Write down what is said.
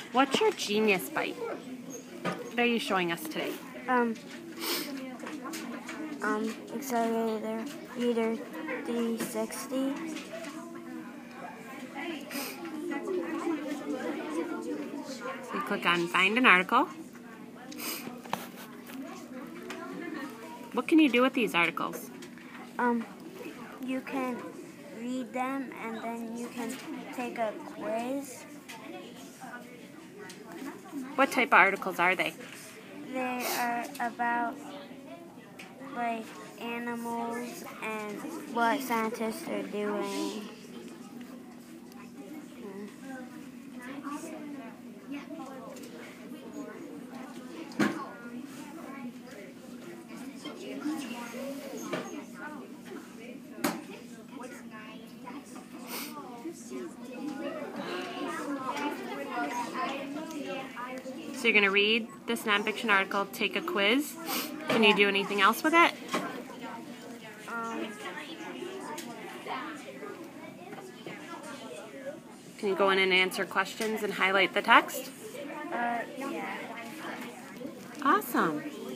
What's your Genius bite? What are you showing us today? Accelerator Reader 360. So you click on Find an Article. What can you do with these articles? You can read them and then you can take a quiz. What type of articles are they? They are about like animals and what scientists are doing. So you're going to read this nonfiction article, take a quiz. Can you do anything else with it? Can you go in and answer questions and highlight the text? Yeah. Awesome.